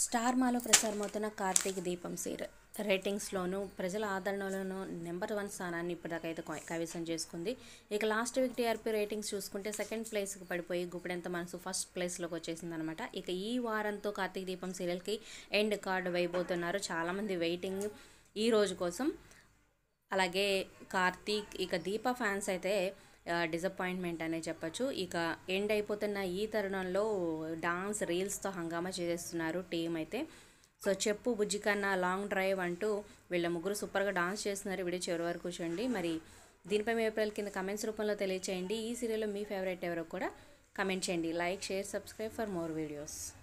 Star మాలో ప్రసారమవుతున్న కార్తీక దీపం serial రేటింగ్స్లోనూ ప్రజల ఆదరణలోనూ నెంబర్ 1 స్థానాన్ని ఇప్పటికైతే కైవసం చేసుకుంది. ఇక లాస్ట్ వీక్ టీఆర్పీ రేటింగ్స్ చూసుకుంటే సెకండ్ ప్లేస్కి పడిపోయి గుప్పెడంత మనసు ఫస్ట్ ప్లేస్లోకి వచ్చేసిందనమాట. ఇక ఈ వారంతో కార్తీక దీపం సీరియల్కి ఎండ్ కార్డు వేయబోతున్నారు. చాలామంది వెయిటింగ్ ఈ రోజు కోసం. అలాగే కార్తీక్ ఇక దీప ఫ్యాన్స్ అయితే డిసప్పాయింట్మెంట్ అనే చెప్పచ్చు. ఇక ఎండ్ అయిపోతున్న ఈ తరుణంలో డాన్స్ రీల్స్తో హంగామా చేస్తున్నారు టీం అయితే. సో చెప్పు బుజ్జి కన్నా లాంగ్ డ్రైవ్ అంటూ వీళ్ళ ముగ్గురు సూపర్గా డాన్స్ చేస్తున్నారు. వీడియో చివరి వరకు చూడండి. మరి దీనిపై మీ అభిప్రాయాలు కింద కమెంట్స్ రూపంలో తెలియచేయండి. ఈ సీరియల్లో మీ ఫేవరెట్ ఎవరో కూడా కమెంట్ చేయండి. Like, share, subscribe for more videos.